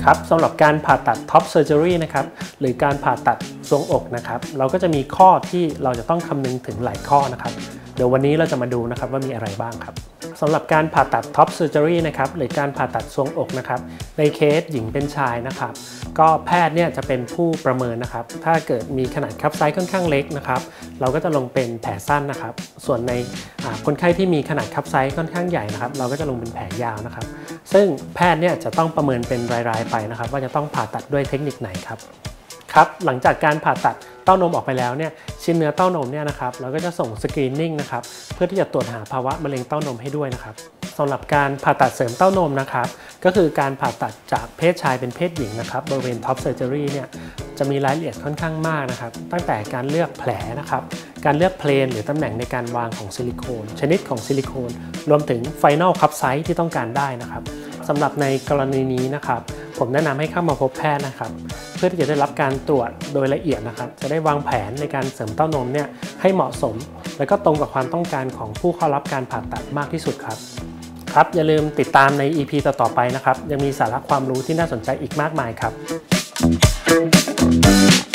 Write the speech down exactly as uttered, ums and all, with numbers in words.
ครับสำหรับการผ่าตัดท็อปเซอร์เจอรี่นะครับหรือการผ่าตัดทรวงอกนะครับเราก็จะมีข้อที่เราจะต้องคำนึงถึงหลายข้อนะครับเดี๋ยววันนี้เราจะมาดูนะครับว่ามีอะไรบ้างครับสำหรับการผ่าตัดท็อปเซอร์เจอรี่นะครับหรือการผ่าตัดทรวงอกนะครับในเคสหญิงเป็นชายนะครับก็แพทย์เนี่ยจะเป็นผู้ประเมินนะครับถ้าเกิดมีขนาดคับไซส์ค่อนข้างเล็กนะครับเราก็จะลงเป็นแผลสั้นนะครับส่วนในคนไข้ที่มีขนาดคับไซส์ค่อนข้างใหญ่นะครับเราก็จะลงเป็นแผลยาวนะครับซึ่งแพทย์เนี่ยจะต้องประเมินเป็นรายๆไปนะครับว่าจะต้องผ่าตัดด้วยเทคนิคไหนครับครับหลังจากการผ่าตัดเต้านมออกไปแล้วเนี่ยชิ้นเนื้อเต้านมเนี่ยนะครับเราก็จะส่งสกรีนนิ่งนะครับเพื่อที่จะตรวจหาภาวะมะเร็งเต้านมให้ด้วยนะครับสำหรับการผ่าตัดเสริมเต้านมนะครับก็คือการผ่าตัดจากเพศชายเป็นเพศหญิงนะครับบริเวณท็อปเซอร์เจอรี่เนี่ยจะมีรายละเอียดค่อนข้างมากนะครับตั้งแต่การเลือกแผลนะครับการเลือกเพลนหรือตำแหน่งในการวางของซิลิโคนชนิดของซิลิโคนรวมถึงไฟนอลคัพไซส์ที่ต้องการได้นะครับสำหรับในกรณีนี้นะครับผมแนะนำให้เข้ามาพบแพทย์นะครับเพื่อที่จะได้รับการตรวจโดยละเอียดนะครับจะได้วางแผนในการเสริมเต้านมเนี่ยให้เหมาะสมและก็ตรงกับความต้องการของผู้เข้ารับการผ่าตัดมากที่สุดครับครับอย่าลืมติดตามใน อี พี ต่อๆไปนะครับยังมีสาระความรู้ที่น่าสนใจอีกมากมายครับ